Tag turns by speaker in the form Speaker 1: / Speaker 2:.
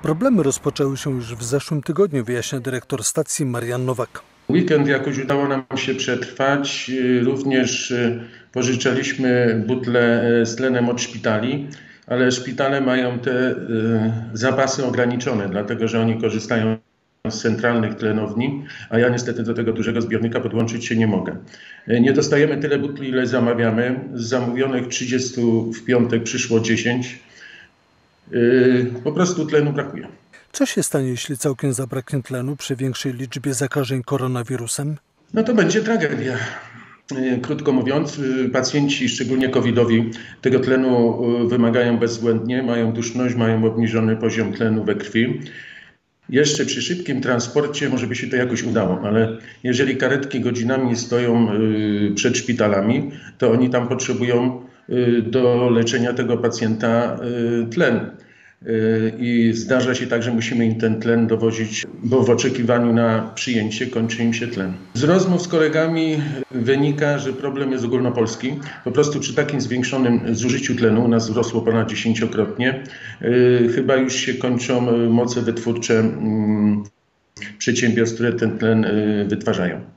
Speaker 1: Problemy rozpoczęły się już w zeszłym tygodniu, wyjaśnia dyrektor stacji Marian Nowak.
Speaker 2: Weekend jakoś udało nam się przetrwać. Również pożyczaliśmy butle z tlenem od szpitali, ale szpitale mają te zapasy ograniczone, dlatego że oni korzystają z centralnych tlenowni, a ja niestety do tego dużego zbiornika podłączyć się nie mogę. Nie dostajemy tyle butli, ile zamawiamy. Z zamówionych 30 w piątek przyszło 10. Po prostu tlenu brakuje.
Speaker 1: Co się stanie, jeśli całkiem zabraknie tlenu przy większej liczbie zakażeń koronawirusem?
Speaker 2: No to będzie tragedia. Krótko mówiąc, pacjenci, szczególnie covidowi, tego tlenu wymagają bezwzględnie, mają duszność, mają obniżony poziom tlenu we krwi. Jeszcze przy szybkim transporcie może by się to jakoś udało, ale jeżeli karetki godzinami stoją przed szpitalami, to oni tam potrzebują do leczenia tego pacjenta tlen. I zdarza się tak, że musimy im ten tlen dowozić, bo w oczekiwaniu na przyjęcie kończy im się tlen. Z rozmów z kolegami wynika, że problem jest ogólnopolski. Po prostu przy takim zwiększonym zużyciu tlenu, u nas wzrosło ponad 10-krotnie, chyba już się kończą moce wytwórcze przedsiębiorstw, które ten tlen wytwarzają.